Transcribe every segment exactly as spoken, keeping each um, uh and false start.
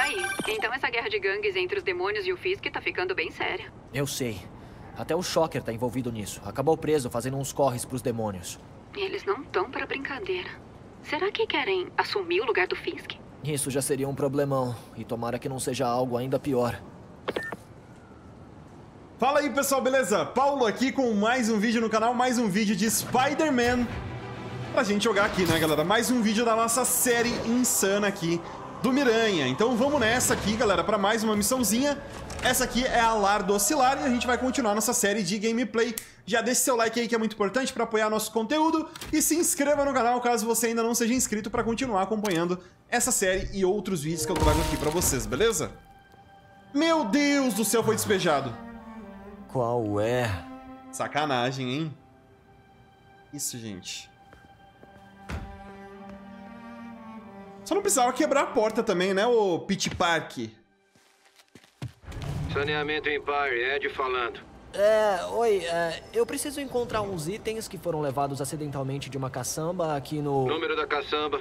Aí, então essa guerra de gangues entre os demônios e o Fisk tá ficando bem séria. Eu sei. Até o Shocker tá envolvido nisso. Acabou preso fazendo uns corres pros demônios. Eles não estão pra brincadeira. Será que querem assumir o lugar do Fisk? Isso já seria um problemão. E tomara que não seja algo ainda pior. Fala aí, pessoal, beleza? Paulo aqui com mais um vídeo no canal, mais um vídeo de Spider-Man pra gente jogar aqui, né, galera? Mais um vídeo da nossa série insana aqui do Miranha. Então vamos nessa aqui, galera, pra mais uma missãozinha. Essa aqui é a Lar do Oscilar e a gente vai continuar nossa série de gameplay. Já deixa seu like aí que é muito importante pra apoiar nosso conteúdo e se inscreva no canal caso você ainda não seja inscrito pra continuar acompanhando essa série e outros vídeos que eu trago aqui pra vocês, beleza? Meu Deus do céu, foi despejado. Qual é? Sacanagem, hein? Isso, gente. Só não precisava quebrar a porta também, né, ô Pit Park? Saneamento Empire, Ed falando. É, oi, é, eu preciso encontrar uns itens que foram levados acidentalmente de uma caçamba aqui no... Número da caçamba.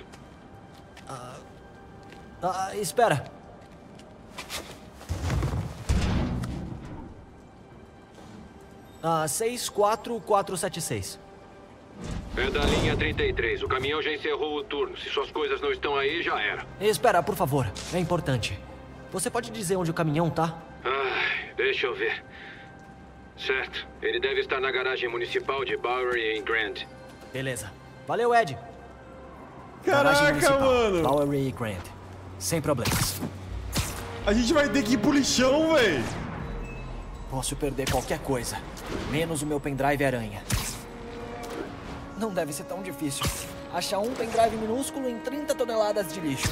Ah, espera. Ah, seis quatro quatro sete seis. É da linha trinta e três. O caminhão já encerrou o turno. Se suas coisas não estão aí, já era. Espera, por favor. É importante. Você pode dizer onde o caminhão tá? Ai, deixa eu ver. Certo. Ele deve estar na garagem municipal de Bowery em Grand. Beleza. Valeu, Ed. Garagem Caraca, municipal, mano. Bowery e Grand. Sem problemas. A gente vai ter que ir pro lixão, véi. Posso perder qualquer coisa, menos o meu pendrive aranha. Não deve ser tão difícil. Achar um pendrive minúsculo em trinta toneladas de lixo.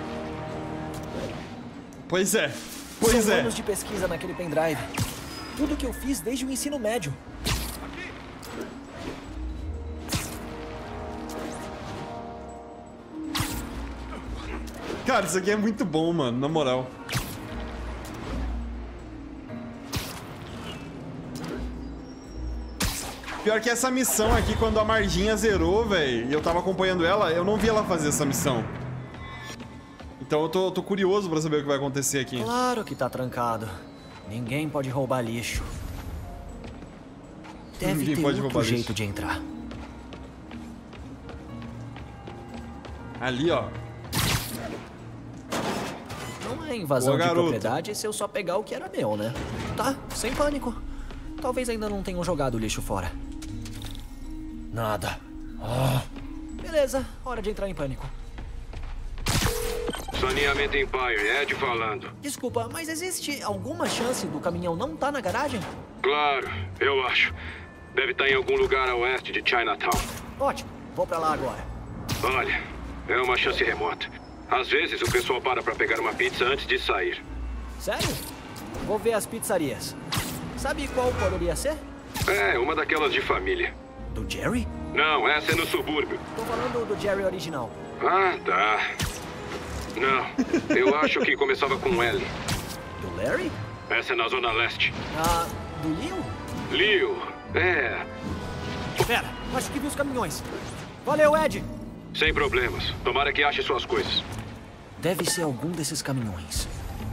Pois é, pois São é. anos de pesquisa naquele pendrive. Tudo que eu fiz desde o ensino médio. Cara, isso aqui é muito bom, mano, na moral. Pior que essa missão aqui, quando a Marginha zerou, velho, e eu tava acompanhando ela, eu não vi ela fazer essa missão. Então eu tô, tô curioso pra saber o que vai acontecer aqui. Claro que tá trancado. Ninguém pode roubar lixo. Deve Ninguém ter pode outro roubar jeito lixo. de entrar. Ali, ó. Não é invasão Boa, de garoto. propriedade se eu só pegar o que era meu, né? Tá, sem pânico. Talvez ainda não tenham jogado o lixo fora. Nada. Ah. Beleza, hora de entrar em pânico. Saneamento Empire, Ed falando. Desculpa, mas existe alguma chance do caminhão não tá na garagem? Claro, eu acho. Deve estar em algum lugar a oeste de Chinatown. Ótimo, vou pra lá agora. Olha, é uma chance remota. Às vezes o pessoal para pra pegar uma pizza antes de sair. Sério? Vou ver as pizzarias. Sabe qual poderia ser? É, uma daquelas de família. Do Jerry? Não, essa é no subúrbio. Tô falando do Jerry original. Ah, tá. Não, eu acho que começava com L. Do Larry? Essa é na Zona Leste. Ah, do Leo? Leo, é... Pera, acho que vi os caminhões. Valeu, Ed! Sem problemas. Tomara que ache suas coisas. Deve ser algum desses caminhões.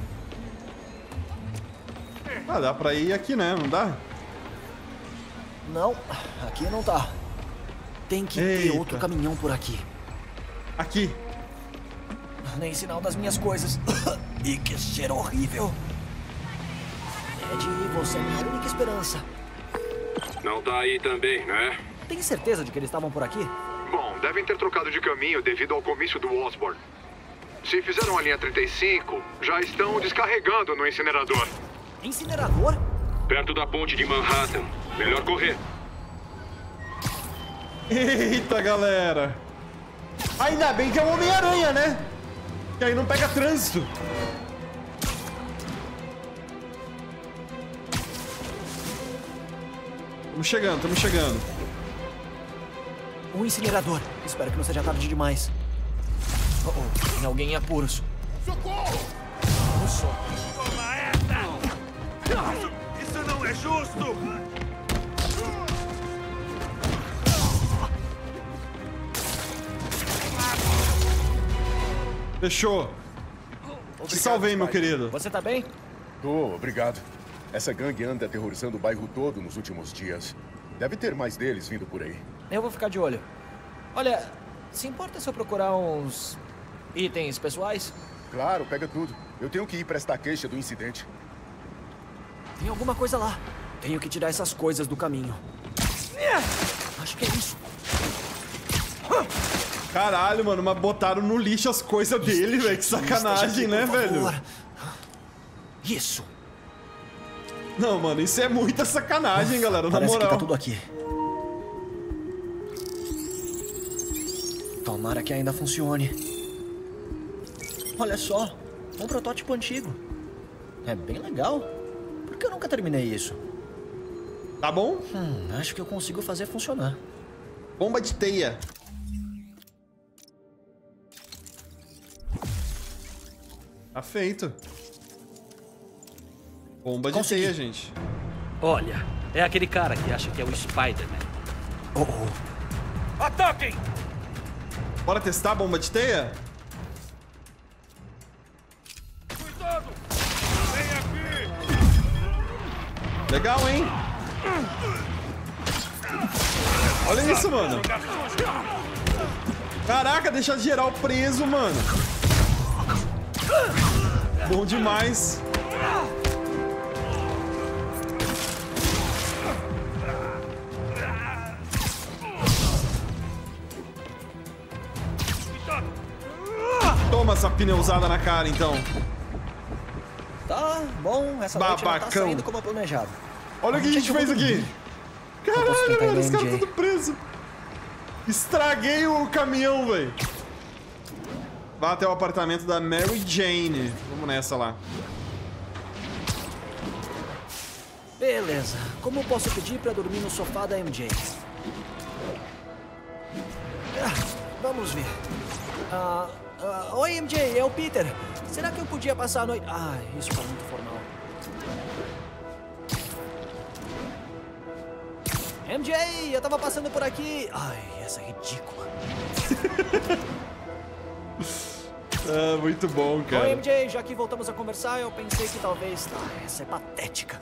Ah, dá pra ir aqui, né? Não dá? Não, aqui não tá. Tem que Eita. ter outro caminhão por aqui. Aqui. Nem sinal das minhas coisas. E que cheiro horrível. Ed, você é minha única esperança. Não tá aí também, né? Tem certeza de que eles estavam por aqui? Bom, devem ter trocado de caminho devido ao comício do Osborn. Se fizeram a linha trinta e cinco, já estão descarregando no incinerador. Incinerador? Perto da ponte de Manhattan. Melhor correr. Eita, galera. Ainda bem que é o Homem-Aranha, né? Que aí não pega trânsito. Estamos chegando, estamos chegando. Um incinerador. Espero que não seja tarde demais. Oh, oh, tem alguém em apuros. Socorro! Isso. Toma essa! Isso, isso não é justo! Fechou. Te salvei, meu querido. Você tá bem? Tô, obrigado. Essa gangue anda aterrorizando o bairro todo nos últimos dias. Deve ter mais deles vindo por aí. Eu vou ficar de olho. Olha, se importa se eu procurar uns itens pessoais? Claro, pega tudo. Eu tenho que ir prestar queixa do incidente. Tem alguma coisa lá. Tenho que tirar essas coisas do caminho. Acho que é isso. Caralho, mano, mas botaram no lixo as coisas dele, velho. Que sacanagem, né, velho? Isso. Não, mano, isso é muita sacanagem, galera, na Parece moral. que tá tudo aqui. Tomara que ainda funcione. Olha só, um protótipo antigo. É bem legal. Por que eu nunca terminei isso? Tá bom? Hum, acho que eu consigo fazer funcionar. Bomba de teia. Tá feito. Bomba de Consegui. teia, gente. Olha, é aquele cara que acha que é o Spider-Man. Oh, oh. Ataquem! Bora testar a bomba de teia? Cuidado! Vem aqui! Legal, hein? Olha isso, mano. Caraca, deixa geral preso, mano. Bom demais. Toma essa pneusada na cara, então. Tá bom, essa noite não tá Babacão. saindo como planejado. Olha o que a gente fez aqui. posso Caralho, tentar velho, ir os na caras M J. tudo presos. Estraguei o caminhão, velho. Vá até o apartamento da Mary Jane. Vamos nessa lá. Beleza, como eu posso pedir pra dormir no sofá da M J? Ah, vamos ver. Ah, ah, oi, M J, é o Peter. Será que eu podia passar a noite... Ah, isso foi muito formal. M J, eu tava passando por aqui. Ai, essa é ridícula. Ah, muito bom, cara. Oi, M J, já que voltamos a conversar, eu pensei que talvez... Ah, essa é patética.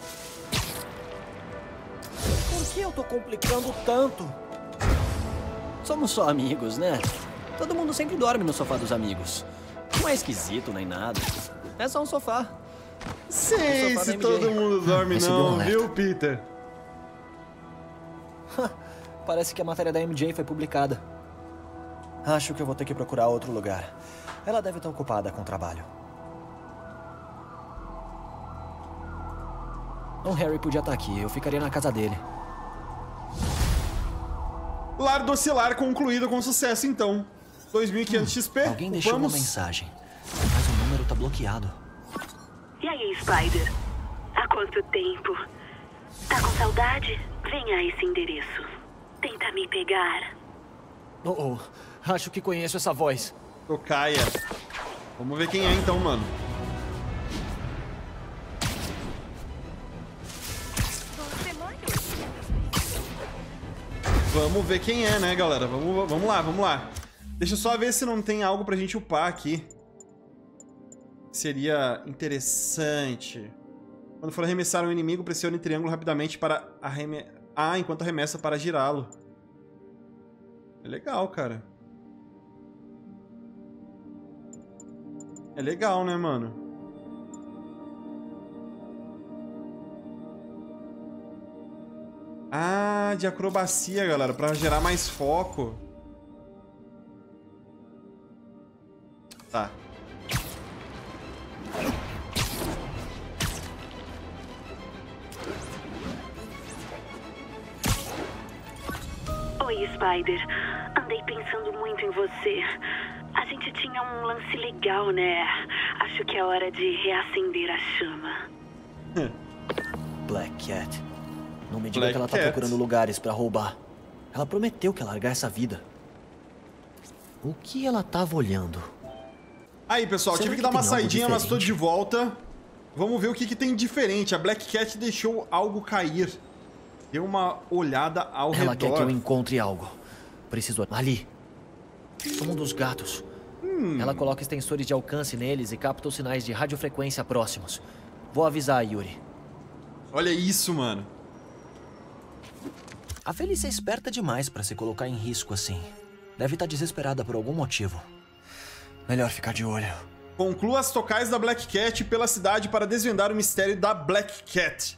Por que eu tô complicando tanto? Somos só amigos, né? Todo mundo sempre dorme no sofá dos amigos. Não é esquisito nem nada. É só um sofá. Sei O sofá se da M J. todo mundo dorme Recebi um não, alerta. viu, Peter? Parece que a matéria da M J foi publicada. Acho que eu vou ter que procurar outro lugar. Ela deve estar ocupada com o trabalho. O Harry podia estar aqui. Eu ficaria na casa dele. Lar do Oscilar concluído com sucesso, então. dois mil e quinhentos X P. Alguém deixou Vamos. uma mensagem, mas o número tá bloqueado. E aí, Spider? Há quanto tempo? Tá com saudade? Vem a esse endereço. Tenta me pegar. Oh, oh, acho que conheço essa voz. Tocaia. Vamos ver quem é então, mano. Vamos ver quem é, né, galera? Vamos, vamos lá, vamos lá. Deixa eu só ver se não tem algo pra gente upar aqui. Seria interessante. Quando for arremessar um inimigo, pressione triângulo rapidamente para arremessar. Ah, enquanto arremessa para girá-lo. É legal, cara. É legal, né, mano? Ah, de acrobacia, galera, pra gerar mais foco. Tá. Oi, Spider. Andei pensando muito em você. A gente tinha um lance legal, né? Acho que é hora de reacender a chama. Black Cat. Não me diga Black que ela tá Cat. procurando lugares pra roubar. Ela prometeu que ia largar essa vida. O que ela tava olhando? Aí, pessoal, Será tive que que dar uma tem algo saidinha, mas tô diferente? de volta. Vamos ver o que, que tem diferente. A Black Cat deixou algo cair. Deu uma olhada ao Ela redor. quer que eu encontre algo. Preciso... Ali. Um dos gatos. Hum. Ela coloca extensores de alcance neles e capta os sinais de radiofrequência próximos. Vou avisar a Yuri. Olha isso, mano. A Felice é esperta demais pra se colocar em risco assim. Deve estar desesperada por algum motivo. Melhor ficar de olho. Conclua as tocais da Black Cat pela cidade para desvendar o mistério da Black Cat.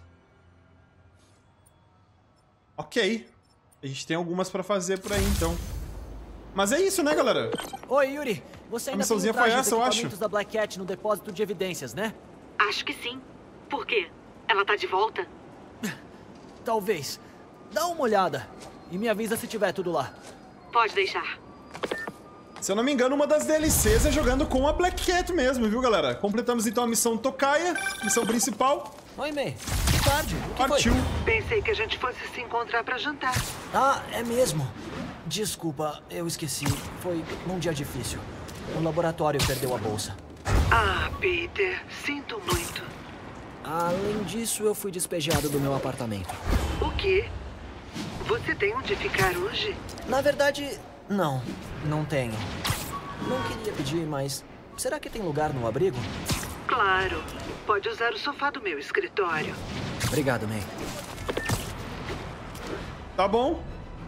Ok. A gente tem algumas pra fazer por aí, então. Mas é isso, né, galera? Oi, Yuri. Você ainda tem missãozinha um traje foi dos essa, eu acho. equipamentos da Black Cat no depósito de evidências, né? Acho que sim. Por quê? Ela tá de volta? Talvez. Dá uma olhada. E me avisa se tiver tudo lá. Pode deixar. Se eu não me engano, uma das D L Cs é jogando com a Black Cat mesmo, viu, galera? Completamos então a missão Tocaia, missão principal. Oi, May. Que tarde. O que Partiu. foi? Pensei que a gente fosse se encontrar pra jantar. Ah, é mesmo. Desculpa, eu esqueci. Foi num dia difícil. O laboratório perdeu a bolsa. Ah, Peter, sinto muito. Além disso, eu fui despejado do meu apartamento. O quê? Você tem onde ficar hoje? Na verdade, não. Não tenho. Não queria pedir, mas será que tem lugar no abrigo? Claro. Pode usar o sofá do meu escritório. Obrigado, May. Tá bom.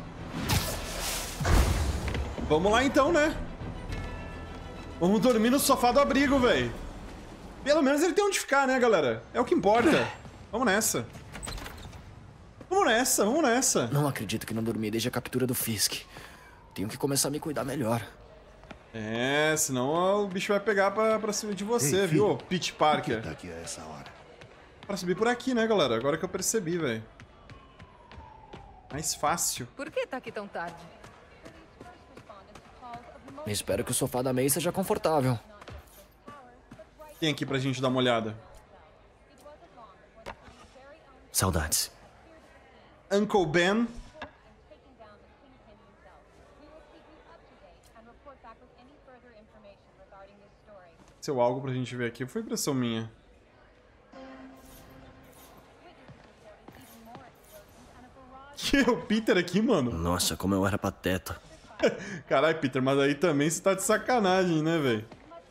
Vamos lá então, né? Vamos dormir no sofá do abrigo, velho. Pelo menos ele tem onde ficar, né, galera? É o que importa. Vamos nessa. Vamos nessa, vamos nessa. Não acredito que não dormi desde a captura do Fisk. Tenho que começar a me cuidar melhor. É, senão o bicho vai pegar pra, pra cima de você, Ei, viu, Pete Parker? Por que tá aqui a essa hora? Pra subir por aqui, né, galera? Agora que eu percebi, velho. Mais fácil. Por que tá aqui tão tarde? Espero que o sofá da May seja confortável. Tem aqui pra gente dar uma olhada. Saudades. Uncle Ben. Seu algo pra gente ver aqui. Foi impressão minha. Que é o Peter aqui, mano? Nossa, como eu era pateta. Caralho, Peter, mas aí também você tá de sacanagem, né, velho?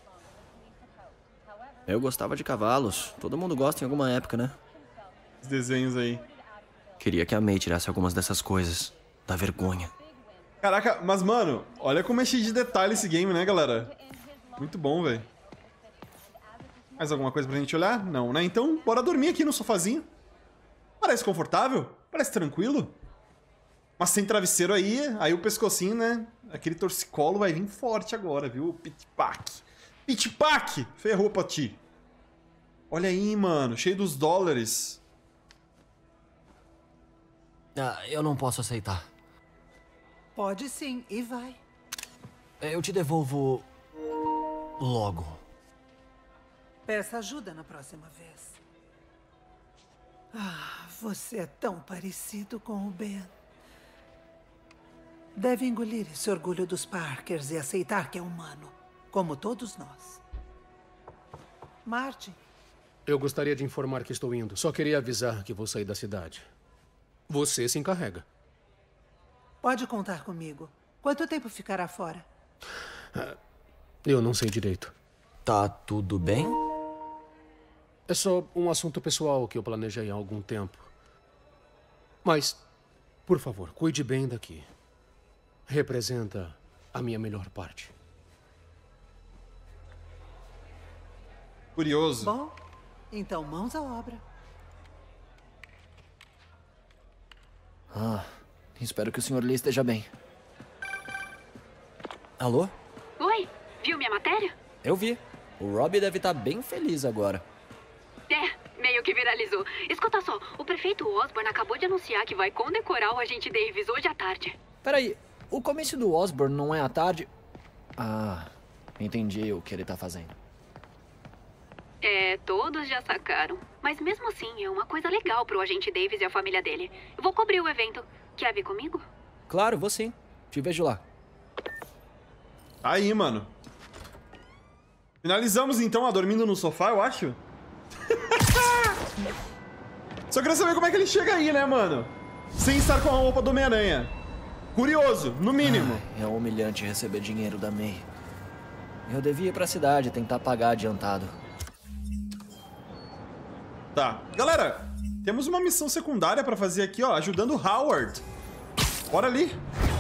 Eu gostava de cavalos. Todo mundo gosta em alguma época, né? Os desenhos aí. Queria que a May tirasse algumas dessas coisas. Dá vergonha. Caraca, mas, mano, olha como é cheio de detalhe esse game, né, galera? Muito bom, velho. Mais alguma coisa pra gente olhar? Não, né? Então, bora dormir aqui no sofazinho. Parece confortável? Parece tranquilo? Mas sem travesseiro aí, aí o pescocinho, né? Aquele torcicolo vai vir forte agora, viu? Pit-pack. Pit-pack! Ferrou pra ti. Olha aí, mano. Cheio dos dólares. Ah, eu não posso aceitar. Pode sim, e vai. Eu te devolvo... logo. Peça ajuda na próxima vez. Ah, você é tão parecido com o Ben. Deve engolir esse orgulho dos Parkers e aceitar que é humano, como todos nós. Martin. Eu gostaria de informar que estou indo. Só queria avisar que vou sair da cidade. Você se encarrega. Pode contar comigo. Quanto tempo ficará fora? Eu não sei direito. Tá tudo bem? É só um assunto pessoal que eu planejei há algum tempo. Mas, por favor, cuide bem daqui. Representa a minha melhor parte. Curioso. Bom, então mãos à obra. Ah, espero que o senhor Lee esteja bem. Alô? Oi, viu minha matéria? Eu vi. O Robbie deve estar bem feliz agora. É, meio que viralizou. Escuta só, o prefeito Osborn acabou de anunciar que vai condecorar o agente Davis hoje à tarde. Peraí, o comício do Osborn não é à tarde? Ah, entendi o que ele tá fazendo. É, todos já sacaram. Mas mesmo assim, é uma coisa legal pro agente Davis e a família dele. Eu vou cobrir o evento. Quer vir comigo? Claro, vou sim. Te vejo lá. Aí, mano. Finalizamos então a dormindo no sofá, eu acho. Só queria saber como é que ele chega aí, né, mano? Sem estar com a roupa do Homem-Aranha. Curioso, no mínimo. Ah, é humilhante receber dinheiro da May. Eu devia ir pra cidade tentar pagar adiantado. Tá. Galera, temos uma missão secundária pra fazer aqui, ó. Ajudando o Howard. Bora ali.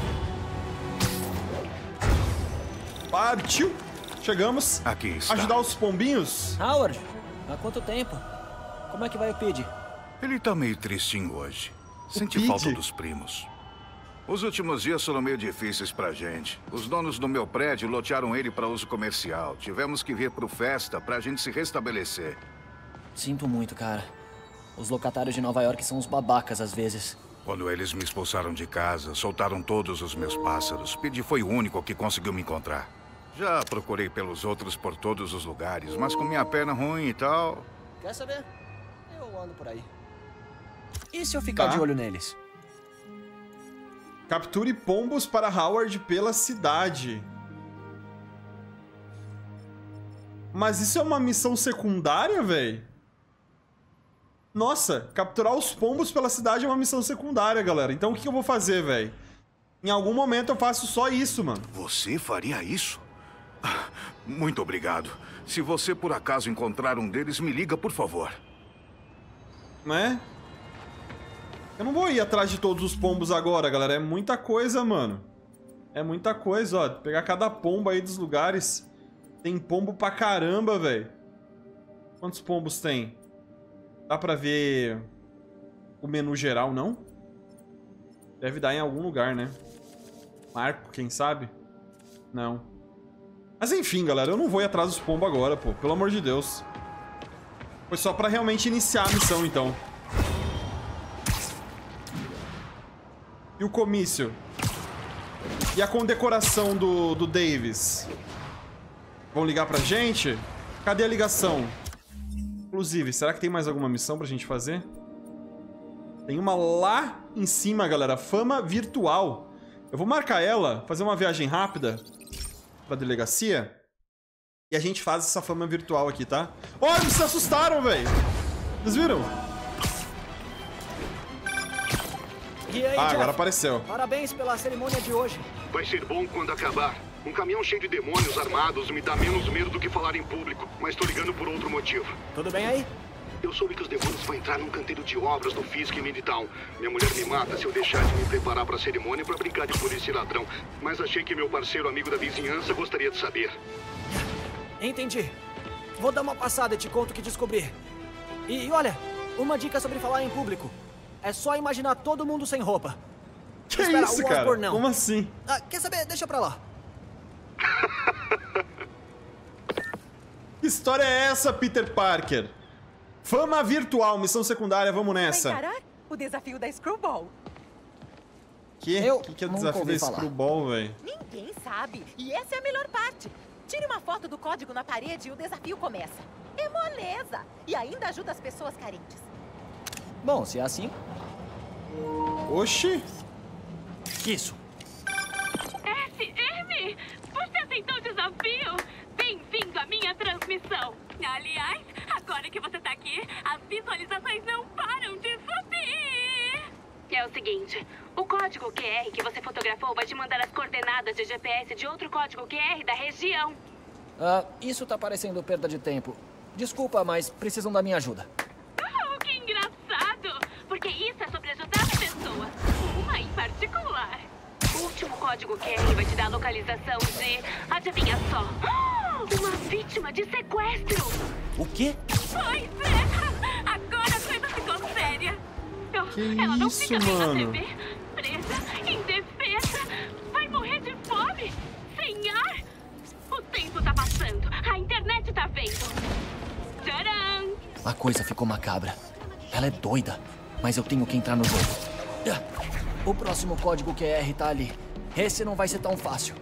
Partiu. Chegamos. Aqui está. Ajudar os pombinhos. Howard, há quanto tempo? Como é que vai o Pidge? Ele tá meio tristinho hoje. Senti Pidge? falta dos primos. Os últimos dias foram meio difíceis pra gente. Os donos do meu prédio lotearam ele para uso comercial. Tivemos que vir pro Festa pra gente se restabelecer. Sinto muito, cara. Os locatários de Nova York são uns babacas às vezes. Quando eles me expulsaram de casa, soltaram todos os meus pássaros. Pidge foi o único que conseguiu me encontrar. Já procurei pelos outros por todos os lugares, mas com minha perna ruim e tal... Quer saber? Eu ando por aí. E se eu ficar Tá. de olho neles? Capture pombos para Howard pela cidade. Mas isso é uma missão secundária, velho? Nossa, capturar os pombos pela cidade é uma missão secundária, galera. Então o que eu vou fazer, velho? Em algum momento eu faço só isso, mano. Você faria isso? Ah, muito obrigado. Se você por acaso encontrar um deles, me liga, por favor. Né? Eu não vou ir atrás de todos os pombos agora, galera. É muita coisa, mano. É muita coisa, ó. Pegar cada pombo aí dos lugares. Tem pombo pra caramba, velho. Quantos pombos tem? Dá pra ver o menu geral, não? Deve dar em algum lugar, né? Marco, quem sabe? Não. Mas enfim, galera. Eu não vou ir atrás dos pombos agora, pô. Pelo amor de Deus. Foi só pra realmente iniciar a missão, então. E o comício? E a condecoração do, do Davis? Vão ligar pra gente? Cadê a ligação? Inclusive, será que tem mais alguma missão pra gente fazer? Tem uma lá em cima, galera. Fama virtual. Eu vou marcar ela, fazer uma viagem rápida pra delegacia. E a gente faz essa fama virtual aqui, tá? Ó, oh, eles se assustaram, velho! Vocês viram? E aí, Ah, Jeff? agora apareceu. Parabéns pela cerimônia de hoje. Vai ser bom quando acabar. Um caminhão cheio de demônios armados me dá menos medo do que falar em público. Mas tô ligando por outro motivo. Tudo bem aí? Eu soube que os demônios vão entrar num canteiro de obras no Fisk em Midtown. Minha mulher me mata se eu deixar de me preparar pra cerimônia pra brincar de polícia e ladrão. Mas achei que meu parceiro amigo da vizinhança gostaria de saber. Entendi. Vou dar uma passada e te conto o que descobri. E, e olha, uma dica sobre falar em público. É só imaginar todo mundo sem roupa. Que Espera, isso, o cara? Osborn não. Como assim? Ah, quer saber? Deixa pra lá. Que história é essa, Peter Parker? Fama virtual, missão secundária, vamos nessa. Vai encarar o desafio da Screwball. Que? Eu que, que é o nunca desafio ouvi da falar. Screwball, velho? Ninguém sabe. E essa é a melhor parte. Tire uma foto do código na parede e o desafio começa. É moleza. E ainda ajuda as pessoas carentes. Bom, se é assim... Oxi. Isso. S M! Você aceitou o desafio? Bem-vindo à minha transmissão. Aliás, agora que você tá aqui, as visualizações não param de subir. É o seguinte, o código Q R que você fotografou vai te mandar as coordenadas de G P S de outro código Q R da região. Ah, isso tá parecendo perda de tempo. Desculpa, mas precisam da minha ajuda. Oh, que engraçado! Porque isso é sobre ajudar as pessoas. Uma em particular. O último código Q R vai te dar a localização de... Adivinha só. Uma vítima de sequestro. O quê? Pois é. Agora a coisa ficou séria. Que Ela não isso, fica bem na mano? T V. Presa, indefesa. Vai morrer de fome. Sem ar. O tempo tá passando. A internet tá vendo. Tcharam! A coisa ficou macabra. Ela é doida, mas eu tenho que entrar no jogo. Ah, o próximo código Q R tá ali. Esse não vai ser tão fácil.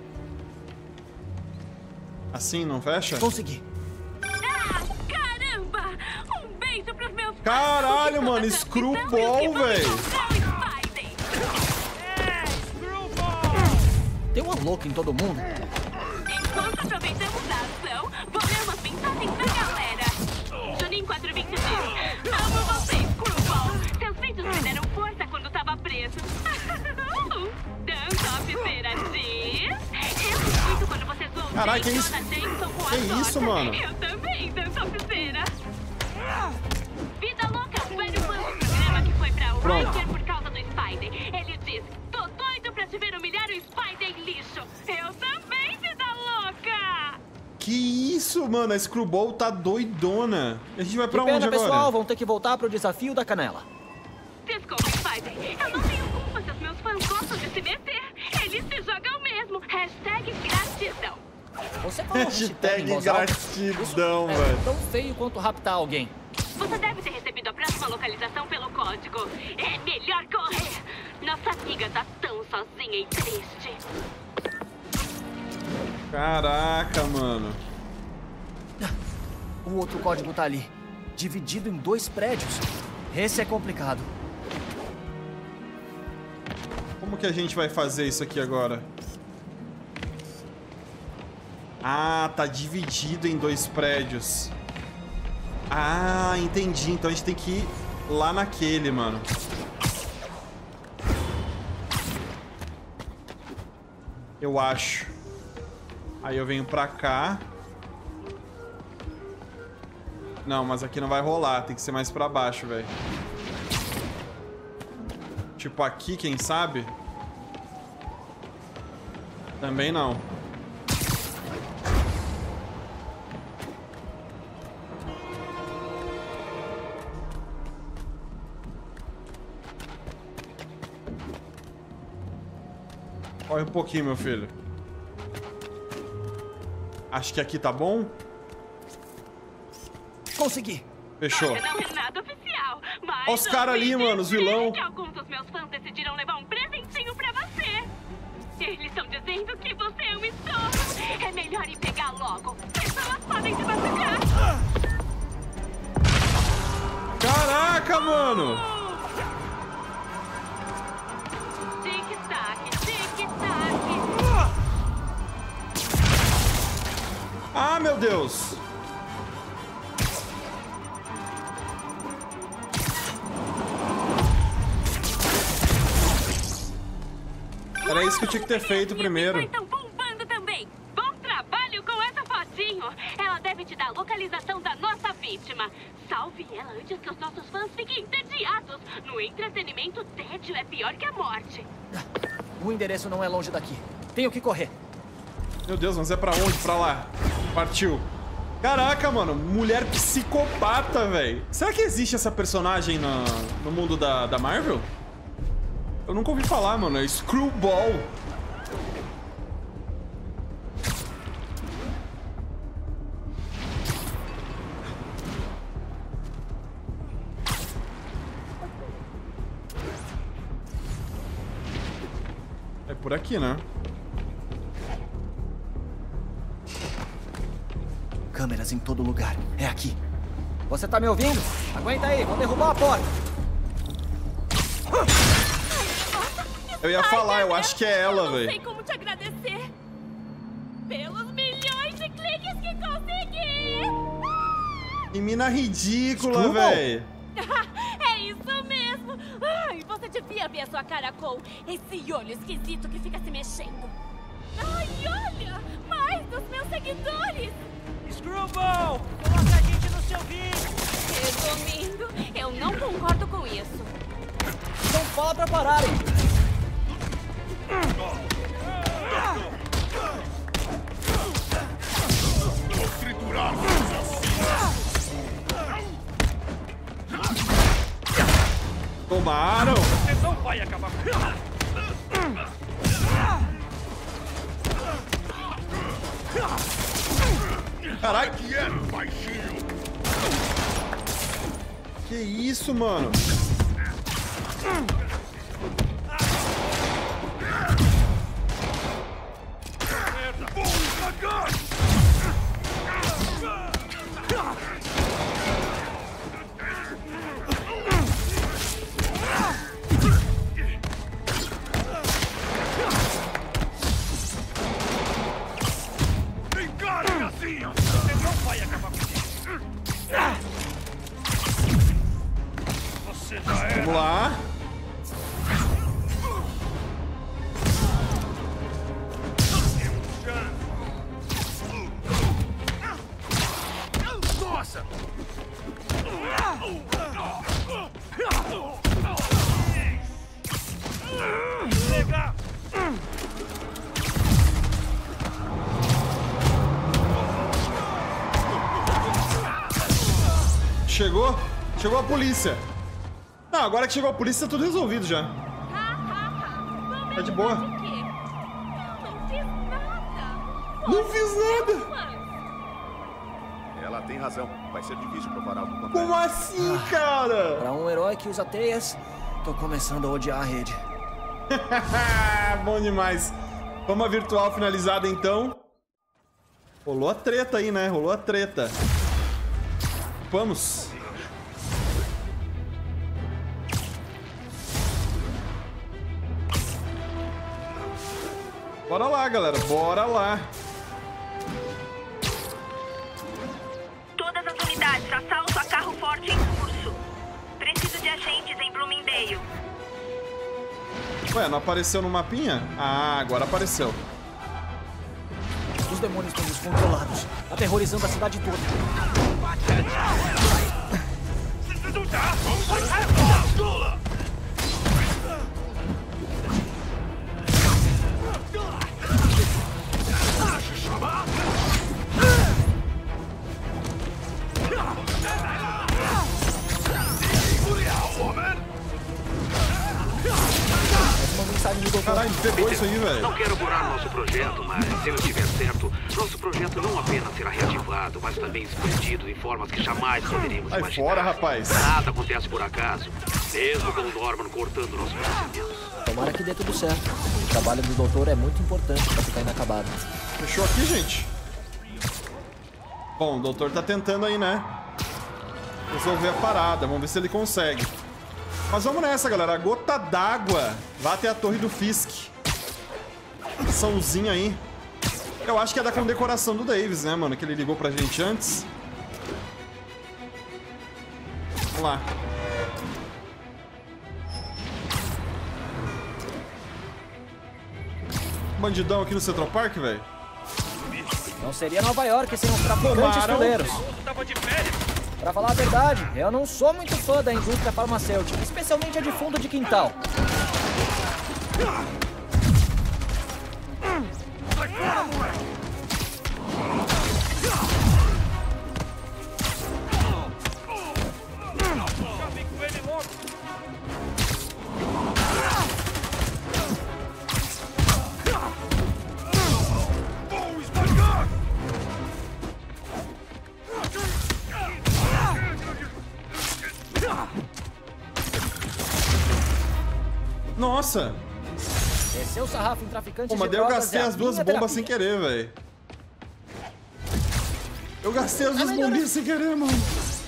Assim, não fecha? Consegui. Ah, caramba! Um beijo pros meus... Caralho, mano, Screwball, velho. Tem uma louca em todo mundo. Enquanto aproveitamos a ação, vou ler umas mensagens da galera. Juninho quatrocentos e vinte diz: amo você, Screwball. Seus vídeos me deram força quando tava preso. Dança, oficeira diz: eu sinto quando você zoou Caralho, que isso? a gente. isso, mano? Eu também, dançofeira. Vida Louca, o velho fã do programa que foi pra Riker por causa do Spider. Ele diz, tô doido pra te ver humilhar o Spider lixo. Eu também, Vida Louca. Que isso, mano? A Screwball tá doidona. A gente vai pra que onde pena, agora? pessoal, vão ter que voltar pro desafio da canela. Desculpa, Spider. Eu não tenho culpa se os meus fãs gostam de se meter. Eles se jogam mesmo. Hashtag gratidão. Você falou Hashtag em voz alta? gratidão, Isso velho. É tão feio quanto raptar alguém. Você deve ter recebido a próxima localização pelo código. É melhor correr. Nossa amiga tá tão sozinha e triste. Caraca, mano. O outro código tá ali, dividido em dois prédios. Esse é complicado. Como que a gente vai fazer isso aqui agora? Ah, tá dividido em dois prédios. Ah, entendi. Então a gente tem que ir lá naquele, mano. Eu acho. Aí eu venho pra cá. Não, mas aqui não vai rolar. Tem que ser mais pra baixo, velho. Tipo aqui, quem sabe? Também não. Corre um pouquinho, meu filho. Acho que aqui tá bom. Consegui. Fechou. Não é nada oficial, mas Olha os caras ali, mano, os vilão. que alguns dos meus fãs decidiram levar um presentinho pra você. Eles estão dizendo que você é um estorvo. É melhor ir pegar logo. Pessoas podem se machucar. Caraca, mano. Tic-tac, tic-tac. Ah, meu Deus. Era isso que eu tinha que ter feito primeiro. Estão bombando também. Bom trabalho com essa fotinho. Ela deve te dar a localização da nossa vítima. Salve ela antes que os nossos fãs fiquem entediados. No entretenimento, tédio é pior que a morte. O endereço não é longe daqui. Tenho que correr. Meu Deus, mas é pra onde? Pra lá. Partiu. Caraca, mano. Mulher psicopata, velho. Será que existe essa personagem no, no mundo da, da Marvel? Eu nunca ouvi falar, mano. É Screwball. É por aqui, né? Câmeras em todo lugar. É aqui. Você tá me ouvindo? Aguenta aí, vou derrubar a porta. Eu ia falar, eu acho que é ela, velho. Não sei como te agradecer. Pelos milhões de cliques que consegui. Que mina ridícula, velho. É isso mesmo. Ai, você devia ver a sua cara com esse olho esquisito que fica se mexendo. Ai, olha! Mais dos meus seguidores. Screwball! Coloca a gente no seu vídeo! Resumindo, eu não concordo com isso. Não fala pra pararem! Vou triturar! Tomaram! Você não vai acabar com isso! Caralho! Que é, baixinho? Que isso, mano? Vou esmagar! Encarem assim! Você não vai acabar com isso! Você já era! Vamos lá! Chega! Chegou? Chegou a polícia. Não, agora que chegou a polícia, tá tudo resolvido já. Tá de boa. Não fiz nada. Ela tem razão. Vai ser difícil provar algo contra Como ela. assim, cara? Pra um herói que usa teias, tô começando a odiar a rede. Bom demais. Fama virtual finalizada, então. Rolou a treta aí, né? Rolou a treta. Vamos. Bora lá, galera. Bora lá. Todas as unidades, assalto a carro forte em curso. Preciso de agentes em Bloomingdale. Ué, não apareceu no mapinha? Ah, agora apareceu. Os demônios estão descontrolados, aterrorizando a cidade toda. Caralho, pegou isso aí, velho. Não quero burar nosso projeto, mas se eu estiver certo, nosso projeto não apenas será reativado, mas também expandido em formas que jamais poderíamos Sai imaginar. fora, rapaz. Nada acontece por acaso, mesmo com o Norman cortando nossos pensamentos. Tomara que dê tudo certo. O trabalho do doutor é muito importante pra ficar inacabado. Fechou aqui, gente? Bom, o doutor tá tentando aí, né? Resolver a parada. Vamos ver se ele consegue. Mas vamos nessa, galera. A gota d'água vai até a torre do Fisk. Missãozinha aí. Eu acho que é da condecoração do Davis, né, mano? Que ele ligou pra gente antes. Vamos lá. Bandidão aqui no Central Park, velho. Não seria Nova York sem os traficantes Tomaram. fuleiros. Pra falar a verdade, eu não sou muito fã da indústria farmacêutica, especialmente a de fundo de quintal. Nossa! Desceu o sarrafo em traficantes Pô, mas de daí eu drogas gastei é a as duas minha bombas terapia. sem querer, velho. Eu gastei as É duas melhor bombinhas assim. sem querer, mano.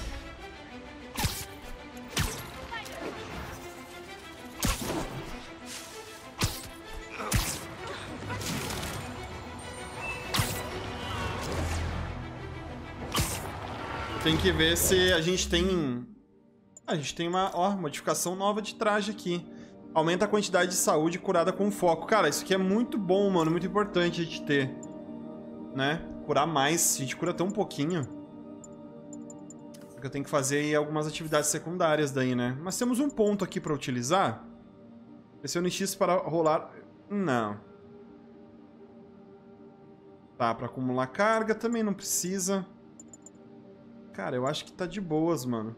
Tem que ver se a gente tem... A gente tem uma, ó, modificação nova de traje aqui. Aumenta a quantidade de saúde curada com foco. Cara, isso aqui é muito bom, mano. Muito importante a gente ter. Né? Curar mais. A gente cura tão pouquinho. Eu tenho que fazer aí algumas atividades secundárias daí, né? Mas temos um ponto aqui pra utilizar. Pressione X para rolar... Não. Tá, pra acumular carga também não precisa. Cara, eu acho que tá de boas, mano.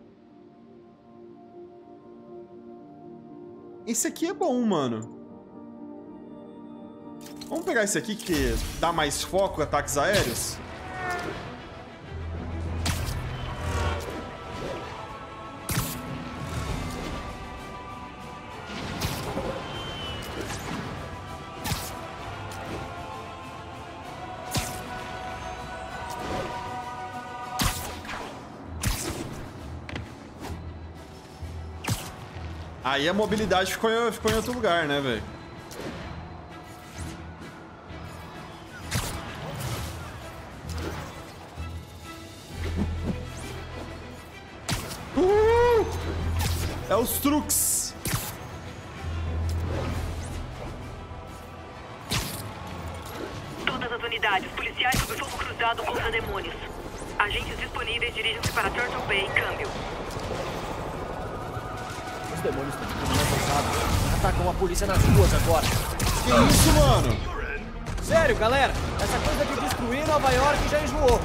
Esse aqui é bom, mano. Vamos pegar esse aqui que dá mais foco, ataques aéreos. Aí a mobilidade ficou em, ficou em outro lugar, né, velho? Uh! É os truques. Todas as unidades, policiais sob fogo cruzado contra demônios. Agentes disponíveis dirigem-se para Turtle Bay, câmbio. demônios estão ficando mais ousados. Atacam a polícia nas ruas agora. Que isso, mano? Sério, galera, essa coisa de destruir Nova York já enjoou.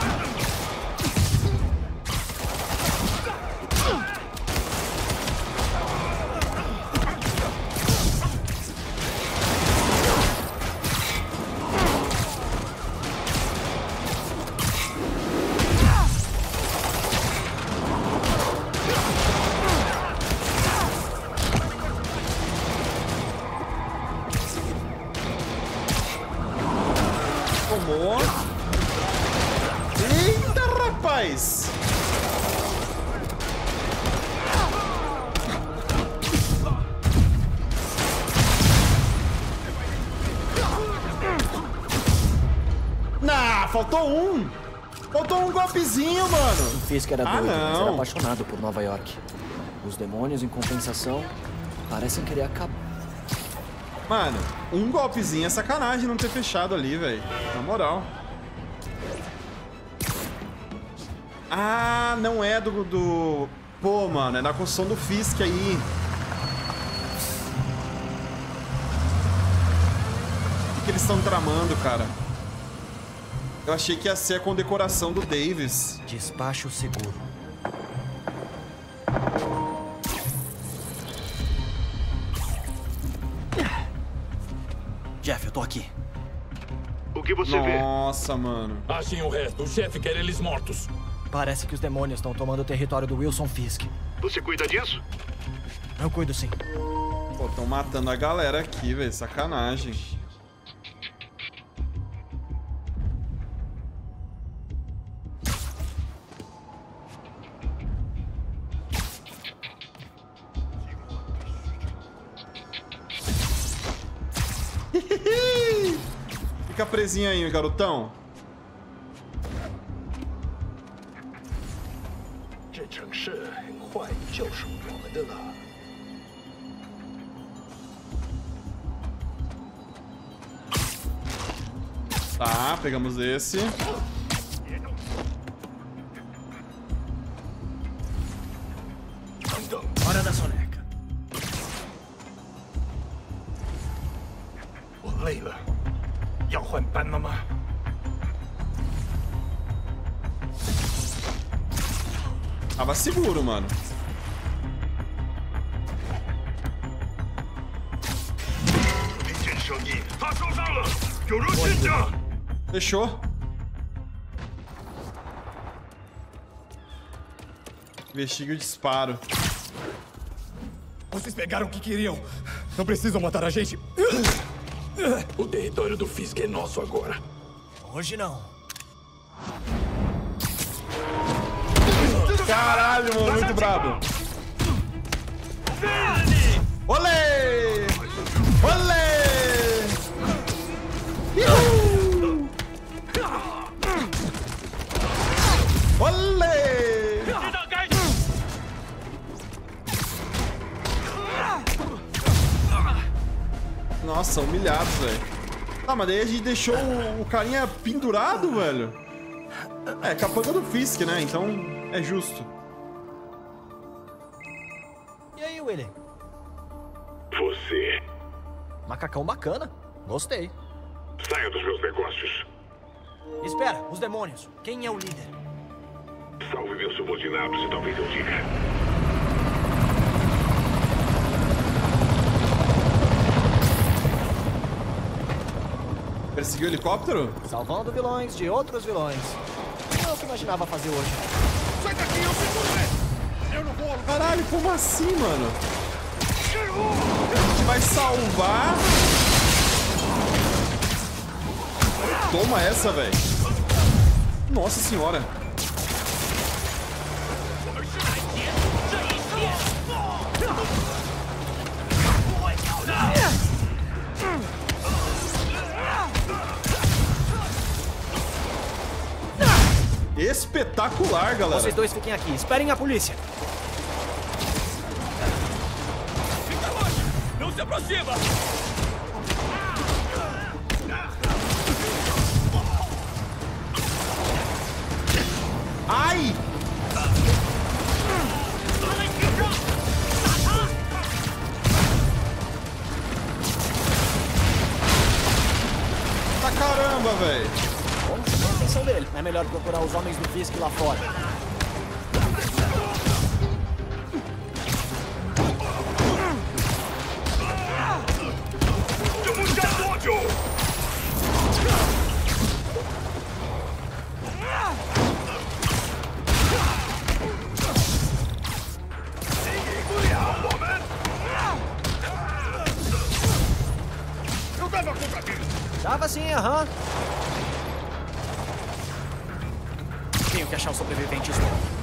Tomou. Eita, rapaz! Nah, faltou um! Faltou um golpezinho, mano! O Fisk era Ah, doido, mas não. era apaixonado por Nova York. Os demônios, em compensação, parecem querer acabar. Mano, um golpezinho é sacanagem não ter fechado ali, velho. Na moral. Ah, não é do, do... Pô, mano, é da construção do Fisk aí. O que, que eles estão tramando, cara? Eu achei que ia ser a condecoração do Davis. Despacho seguro. Jeff, eu tô aqui. O que você vê? Nossa, mano. Achem o resto. O chefe quer eles mortos. Parece que os demônios estão tomando o território do Wilson Fisk. Você cuida disso? Eu cuido sim. Pô, tão matando a galera aqui, velho. Sacanagem. Fica presinho aí, garotão. Tá, pegamos esse. Hora da soneca. Leila. 要换班了吗？ Tava seguro, mano. Fechou. Investigue o disparo. Vocês pegaram o que queriam. Não precisam matar a gente. O território do Fisk é nosso agora. Hoje não. Caralho, mano, muito brabo. Olê! Olê! Uhul! Olê! Nossa, humilhados, velho. Tá, mas daí a gente deixou o, o carinha pendurado, velho. É, capanga do Fisk, né? Então é justo. E aí, Willie? Você. Macacão bacana. Gostei. Saia dos meus negócios. Espera, os demônios. Quem é o líder? Salve meus subordinados e talvez eu diga. Perseguiu o helicóptero? Salvando vilões de outros vilões. Não é o que imaginava fazer hoje. Sai daqui, eu seguro ele! Eu não vou... Caralho, como assim, mano? A gente vai salvar... Toma essa, velho. Nossa senhora. Espetacular, galera. Vocês dois fiquem aqui. Esperem a polícia. Fica longe! Não se aproxima! Ai! velho. Bom, chamou a atenção dele. É melhor procurar os homens do Fisk lá fora. Tava sim, aham. Tenho que achar os sobreviventes.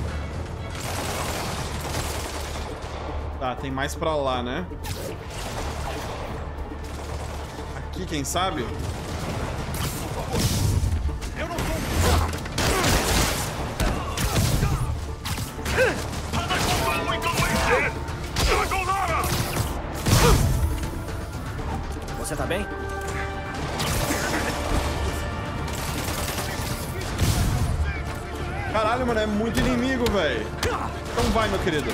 Tá, tem mais pra lá, né? Aqui, quem sabe? Eu não Você tá bem? Caralho, mano, é muito inimigo, velho. Então vai, meu querido.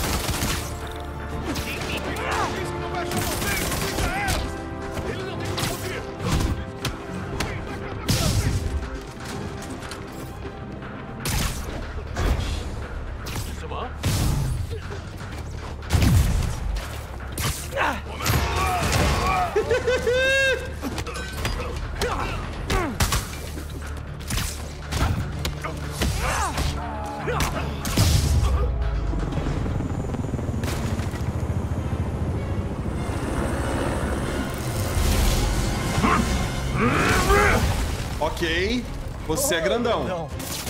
Ok, você é grandão.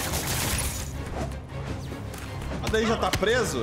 Mas daí já tá preso?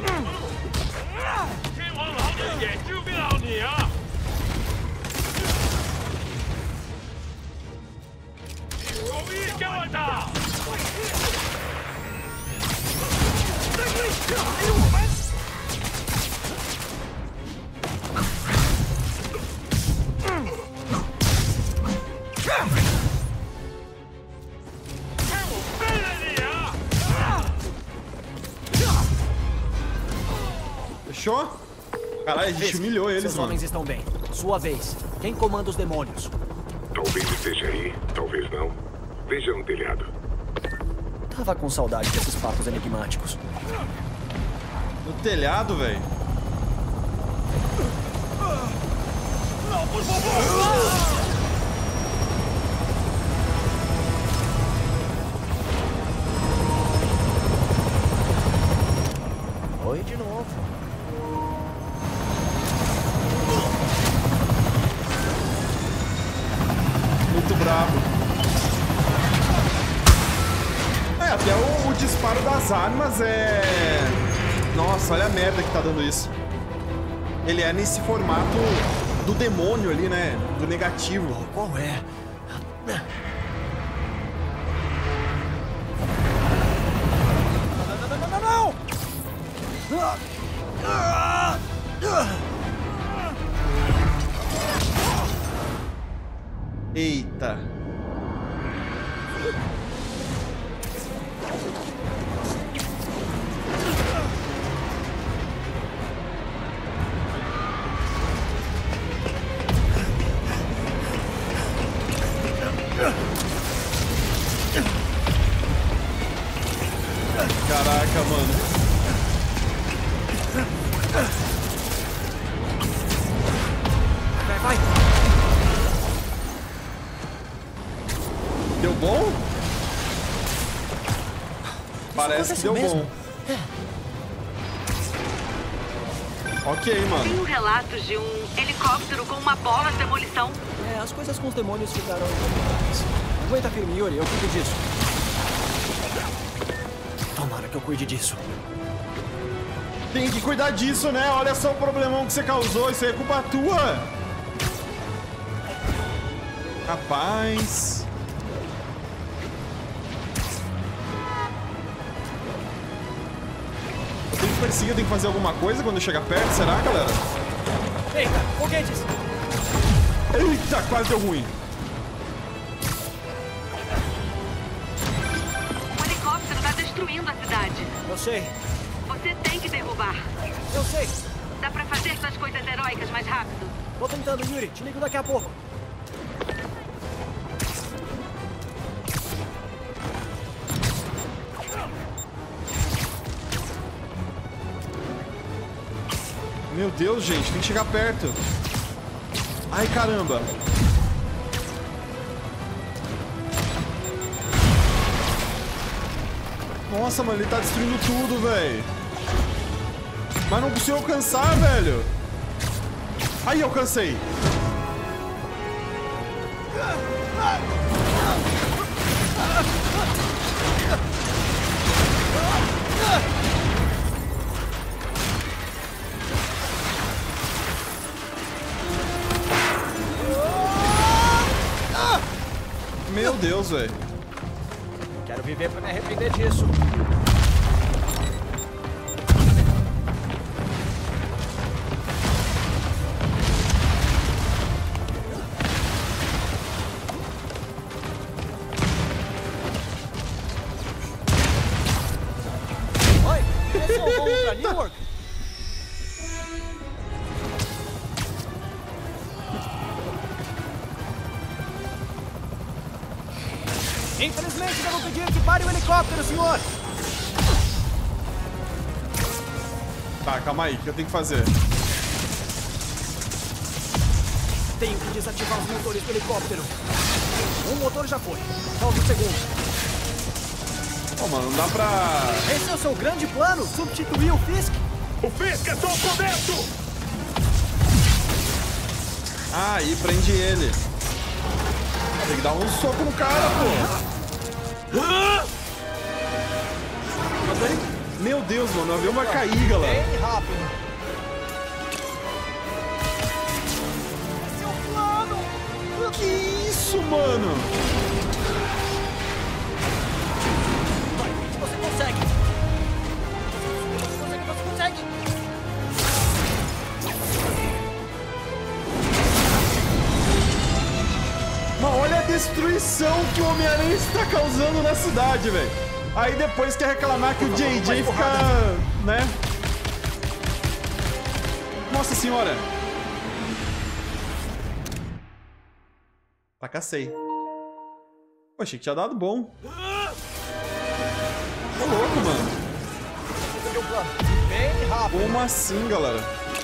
Fechou? Caralho, a gente humilhou eles, Seus mano. homens estão bem. Sua vez. Quem comanda os demônios? Talvez esteja aí, talvez não. Veja no telhado. Tava com saudade desses papos enigmáticos. No telhado, velho? Não, por favor! Oi de novo. Muito bravo. É, até o, o disparo das armas é... Nossa, olha a merda que tá dando isso. Ele é nesse formato do demônio ali, né? Do negativo. Qual é? Não, não, não, não, não! Eita. Caraca, mano. Vai, vai. Deu bom? Parece que deu mesmo. bom. Ok, mano. Tenho relatos de um helicóptero com uma bola de demolição. É, as coisas com os demônios ficaram complicadas. Aguenta firme, Yuri, eu cuido disso. Tomara que eu cuide disso. Tem que cuidar disso, né? Olha só o problemão que você causou. Isso aí é culpa tua. Rapaz. Eu tenho que perseguir, eu tenho que fazer alguma coisa quando eu chegar perto, será, galera? Eita, foguetes! Eita, quase deu ruim. O helicóptero está destruindo a cidade. Eu sei. Você tem que derrubar. Eu sei. Dá pra fazer suas coisas heróicas mais rápido. Tô tentando, Yuri. Te ligo daqui a pouco. Meu Deus, gente, tem que chegar perto. Ai, caramba. Nossa, mano, ele tá destruindo tudo, velho. Mas não consigo alcançar, velho. Aí, alcancei. Meu Deus, velho. Quero viver pra me arrepender disso. Oi, esse é o voo pra Newark? Infelizmente, devo pedir que pare o helicóptero, senhor! Tá, calma aí, o que eu tenho que fazer? Tenho que desativar os motores do helicóptero. Um motor já foi. Falta o segundo. Pô, mano, não dá pra... Esse é o seu grande plano? Substituir o Fisk? O Fisk é só o começo! Ah, aí prende ele. Tem que dar um soco no cara, pô. Meu Deus, mano, o avião vai cair, galera. Bem rápido. Esse é o plano. Que isso, mano? Vai, você consegue. Você consegue, você consegue. Mas olha a destruição que o Homem-Aranha está causando na cidade, velho. Aí depois quer reclamar que o J J fica... né? Nossa senhora. Tacacei. Pô, achei que tinha dado bom. Tô louco, mano. Bem rápido. Como assim, galera?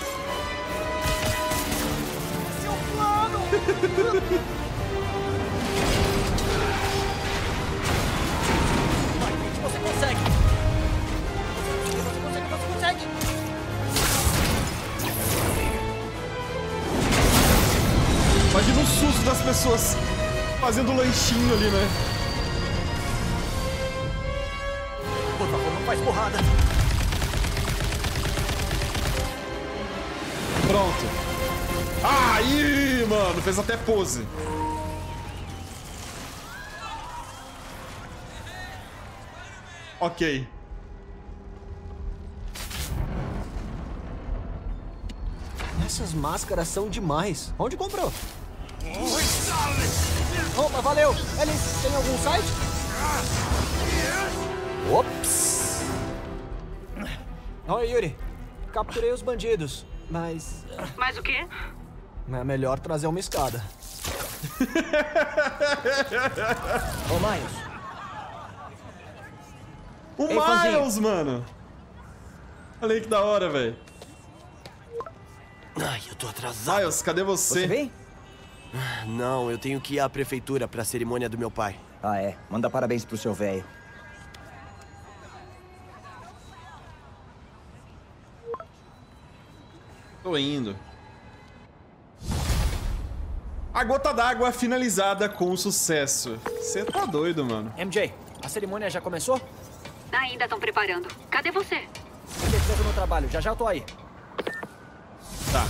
Esse é o plano. Você consegue! Você consegue, você consegue! Imagina o susto das pessoas fazendo lanchinho ali, né? Por favor, não faz porrada! Pronto! Aí, mano! Fez até pose! Ok. Essas máscaras são demais. Onde comprou? Opa, valeu! Eles têm algum site? Ops! Oi, Yuri. Capturei os bandidos, mas... Mas o quê? É melhor trazer uma escada. Ô, Miles. O Ei, Miles, fãzinho. mano! Olha aí que da hora, velho. Ai, eu tô atrasado. Miles, cadê você? Você vem? Não, eu tenho que ir à prefeitura pra cerimônia do meu pai. Ah, é. Manda parabéns pro seu velho. Tô indo. A gota d'água finalizada com sucesso. Você tá doido, mano. M J, a cerimônia já começou? Ainda estão preparando. Cadê você? Defesa no trabalho, já já eu tô aí. Tá.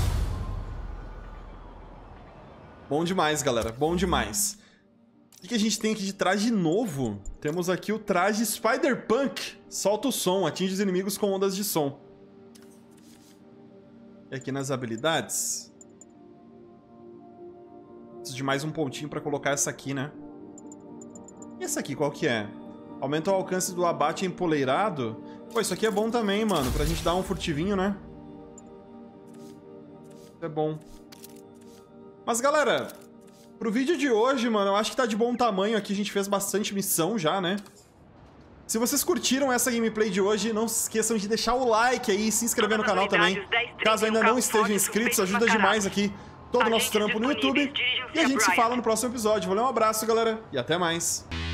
Bom demais, galera. Bom demais. O que a gente tem aqui de traje novo? Temos aqui o traje Spider-Punk. Solta o som, atinge os inimigos com ondas de som. E aqui nas habilidades... Preciso de mais um pontinho pra colocar essa aqui, né? E essa aqui, qual que é? Aumenta o alcance do abate empoleirado. Pô, isso aqui é bom também, mano. Pra gente dar um furtivinho, né? Isso é bom. Mas, galera, pro vídeo de hoje, mano, eu acho que tá de bom tamanho aqui. A gente fez bastante missão já, né? Se vocês curtiram essa gameplay de hoje, não se esqueçam de deixar o like aí e se inscrever no canal também. Caso ainda não estejam inscritos, ajuda demais aqui todo o nosso trampo no YouTube. E a gente se fala no próximo episódio. Valeu, um abraço, galera, e até mais.